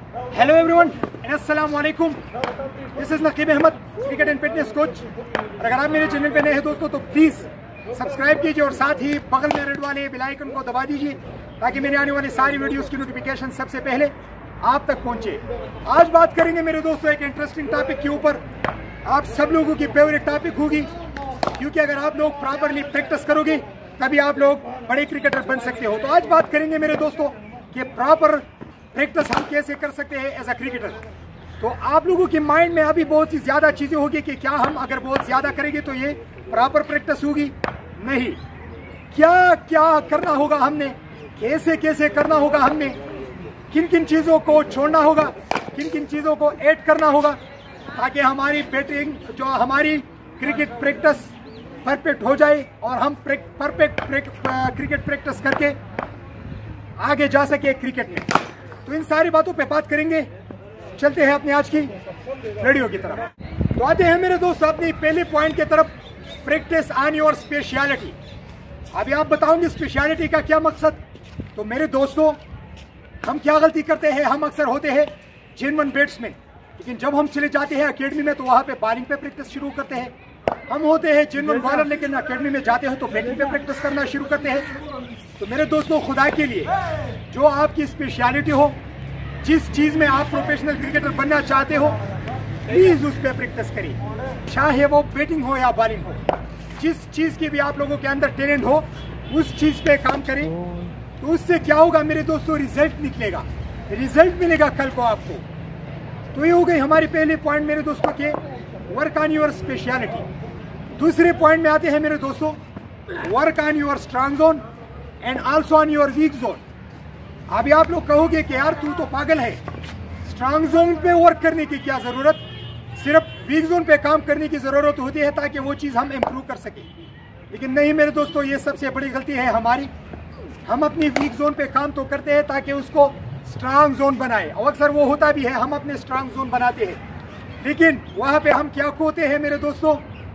Hello everyone, अस्सलाम वालेकुम। This is Naqeeb Ahmad, cricket and fitness coach. और अगर आप मेरे चैनल पे नए हैं दोस्तों तो प्लीज़ सब्सक्राइब कीजिए और साथ ही बगल में रेड वाले बेल आइकन को दबा दीजिए ताकि मेरे आने वाली सारी वीडियोस की नोटिफिकेशन सबसे पहले आप तक पहुंचे। आज बात करेंगे मेरे दोस्तों एक इंटरेस्टिंग टॉपिक के ऊपर। आप सब लोगों की फेवरेट टॉपिक होगी, क्योंकि अगर आप लोग प्रॉपरली प्रैक्टिस करोगे तभी आप लोग बड़े क्रिकेटर बन सकते हो। तो आज बात करेंगे मेरे दोस्तों कि प्रॉपर प्रैक्टिस हम कैसे कर सकते हैं एज अ क्रिकेटर। तो आप लोगों के माइंड में अभी बहुत ही ज़्यादा चीज़ें होगी कि क्या हम अगर बहुत ज़्यादा करेंगे तो ये प्रॉपर प्रैक्टिस होगी? नहीं। क्या क्या करना होगा हमने, कैसे कैसे करना होगा हमने, किन किन चीज़ों को छोड़ना होगा, किन किन चीज़ों को ऐड करना होगा ताकि हमारी बैटिंग जो हमारी क्रिकेट प्रैक्टिस परफेक्ट हो जाए और हम परफेक्ट क्रिकेट प्रैक्टिस करके आगे जा सके क्रिकेट में। तो इन सारी बातों पे बात करेंगे। चलते हैं अपने आज की वीडियो की तरफ। तो आते हैं मेरे दोस्त अपनी पहले पॉइंट की तरफ, प्रैक्टिस ऑन योर स्पेशलिटी। अभी आप बताओगे स्पेशलिटी का क्या मकसद। तो मेरे दोस्तों, हम क्या गलती करते हैं, हम अक्सर होते हैं जेन्युइन बैट्समैन, लेकिन जब हम चले जाते हैं अकेडमी में तो वहाँ पे बॉलिंग पे प्रैक्टिस शुरू करते हैं। हम होते हैं जेन्युइन बॉलर, लेकिन अकेडमी में जाते हैं तो बैटिंग पे प्रैक्टिस करना शुरू करते हैं। तो मेरे दोस्तों, खुदा के लिए जो आपकी स्पेशलिटी हो, जिस चीज़ में आप प्रोफेशनल क्रिकेटर बनना चाहते हो, प्लीज़ उस पर प्रैक्टिस करिए, चाहे वो बैटिंग हो या बॉलिंग हो। जिस चीज़ की भी आप लोगों के अंदर टैलेंट हो उस चीज़ पे काम करें। तो उससे क्या होगा मेरे दोस्तों, रिजल्ट निकलेगा, रिजल्ट मिलेगा कल को आपको। तो ये हो गई हमारी पहले पॉइंट मेरे दोस्तों के वर्क ऑन योर स्पेशलिटी। दूसरे पॉइंट में आते हैं मेरे दोस्तों, work on your strong zone and also on your weak zone. अभी आप लोग कहोगे कि यार तू तो पागल है, स्ट्रांग जोन पे वर्क करने की क्या ज़रूरत, सिर्फ वीक जोन पे काम करने की ज़रूरत होती है ताकि वो चीज़ हम इम्प्रूव कर सकें। लेकिन नहीं मेरे दोस्तों, ये सबसे बड़ी गलती है हमारी। हम अपनी वीक जोन पे काम तो करते हैं ताकि उसको स्ट्रांग जोन बनाए, और अक्सर वो होता भी है, हम अपने स्ट्रांग जोन बनाते हैं, लेकिन वहाँ पे हम क्या खोते हैं मेरे दोस्तों,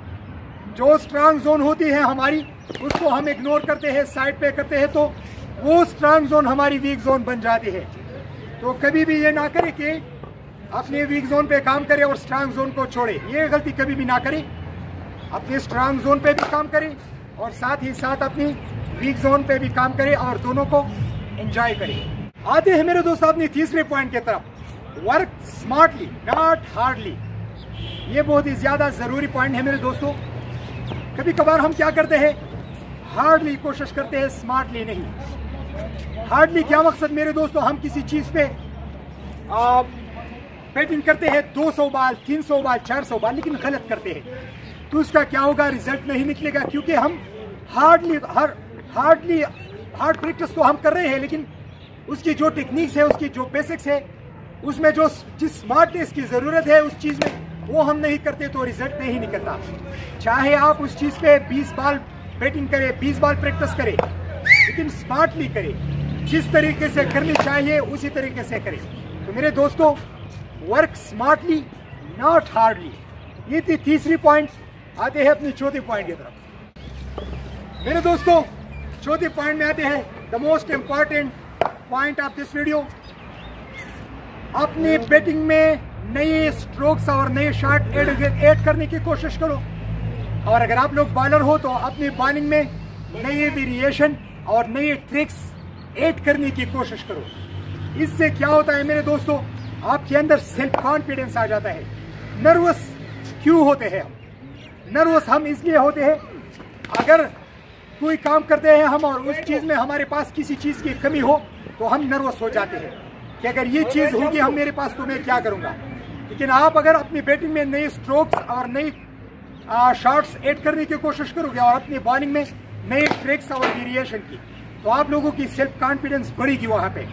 जो स्ट्रांग जोन होती है हमारी उसको हम इग्नोर करते हैं, साइड पे करते हैं, तो वो स्ट्रांग जोन हमारी वीक जोन बन जाती है। तो कभी भी ये ना करें कि अपने वीक जोन पे काम करें और स्ट्रांग जोन को छोड़े, ये गलती कभी भी ना करें। अपने स्ट्रांग जोन पे भी काम करें और साथ ही साथ अपनी वीक जोन पे भी काम करें और दोनों को एंजॉय करें। आते हैं मेरे दोस्तों अपनी तीसरे पॉइंट की तरफ, वर्क स्मार्टली नॉट हार्डली। ये बहुत ही ज़्यादा ज़रूरी पॉइंट है मेरे दोस्तों। कभी कभार हम क्या करते हैं, हार्डली कोशिश करते हैं, स्मार्टली नहीं। हार्डली क्या मकसद मेरे दोस्तों, हम किसी चीज़ पे बैटिंग करते हैं 200 बॉल 300 बॉल 400 बॉल, लेकिन गलत करते हैं तो उसका क्या होगा, रिजल्ट नहीं निकलेगा, क्योंकि हम हार्ड प्रैक्टिस तो हम कर रहे हैं, लेकिन उसकी जो टेक्निक्स है, उसकी जो बेसिक्स है, उसमें जो जिस स्मार्टनेस की ज़रूरत है उस चीज़ में वो हम नहीं करते तो रिजल्ट नहीं निकलता। चाहे आप उस चीज़ पे 20 बॉल बैटिंग करें, 20 बॉल प्रैक्टिस करें, लेकिन स्मार्टली करें, जिस तरीके से करनी चाहिए उसी तरीके से करें। तो मेरे दोस्तों, वर्क स्मार्टली नॉट हार्डली, ये थी तीसरी पॉइंट। आते हैं अपनी चौथी पॉइंट की तरफ। मेरे दोस्तों, चौथी पॉइंट में आते हैं the most important point of this video. अपने बैटिंग में नए स्ट्रोक्स और नए शॉट ऐड करने की कोशिश करो, और अगर आप लोग बॉलर हो तो अपनी बॉलिंग में नए वेरिएशन और नए ट्रिक्स ऐड करने की कोशिश करो। इससे क्या होता है मेरे दोस्तों, आपके अंदर सेल्फ कॉन्फिडेंस आ जाता है। नर्वस क्यों होते हैं हम? नर्वस हम इसलिए होते हैं, अगर कोई काम करते हैं हम और उस चीज़ में हमारे पास किसी चीज़ की कमी हो तो हम नर्वस हो जाते हैं कि अगर ये चीज़ होगी हम मेरे पास तो मैं क्या करूँगा। लेकिन आप अगर अपनी बैटिंग में नए स्ट्रोक्स और नई शॉट्स ऐड करने की कोशिश करोगे और अपनी बॉलिंग में नए ट्रिक्स और वेरिएशन की, तो आप लोगों की सेल्फ कॉन्फिडेंस बढ़ेगी। वहाँ पे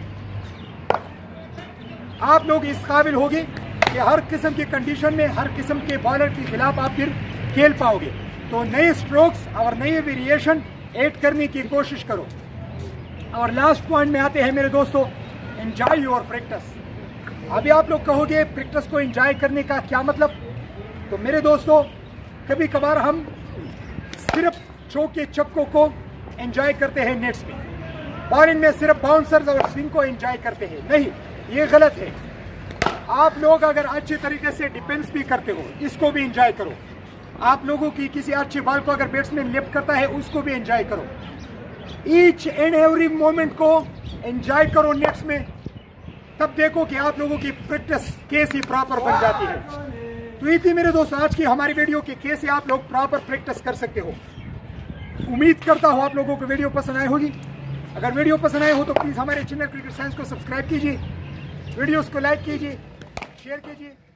आप लोग इस काबिल होगे कि हर किस्म की कंडीशन में हर किस्म के बॉलर के खिलाफ आप फिर खेल पाओगे। तो नए स्ट्रोक्स और नए वेरिएशन ऐड करने की कोशिश करो। और लास्ट पॉइंट में आते हैं मेरे दोस्तों, एंजॉय योर प्रैक्टिस। अभी आप लोग कहोगे प्रैक्टिस को एंजॉय करने का क्या मतलब। तो मेरे दोस्तों, कभी कभार हम सिर्फ चौके चक्कों को एंजॉय करते हैं नेट्स में, बॉलिंग में सिर्फ बाउंसर्स और स्विंग को एंजॉय करते हैं। नहीं, ये गलत है। आप लोग अगर अच्छे तरीके से डिफेंस भी करते हो, इसको भी एंजॉय करो। आप लोगों की किसी अच्छे बॉल को अगर बैट्समैन लिफ्ट करता है, उसको भी एंजॉय करो। ईच एंड एवरी मोमेंट को एंजॉय करो नेट्स में, तब देखो कि आप लोगों की प्रैक्टिस कैसी प्रॉपर बन जाती है। तो ये थी मेरे दोस्तों आज की हमारी वीडियो की कैसे आप लोग प्रॉपर प्रैक्टिस कर सकते हो। उम्मीद करता हूँ आप लोगों को वीडियो पसंद आई होगी। अगर वीडियो पसंद आए हो तो प्लीज़ हमारे चैनल क्रिकेट साइंस को सब्सक्राइब कीजिए, वीडियोस को लाइक कीजिए, शेयर कीजिए।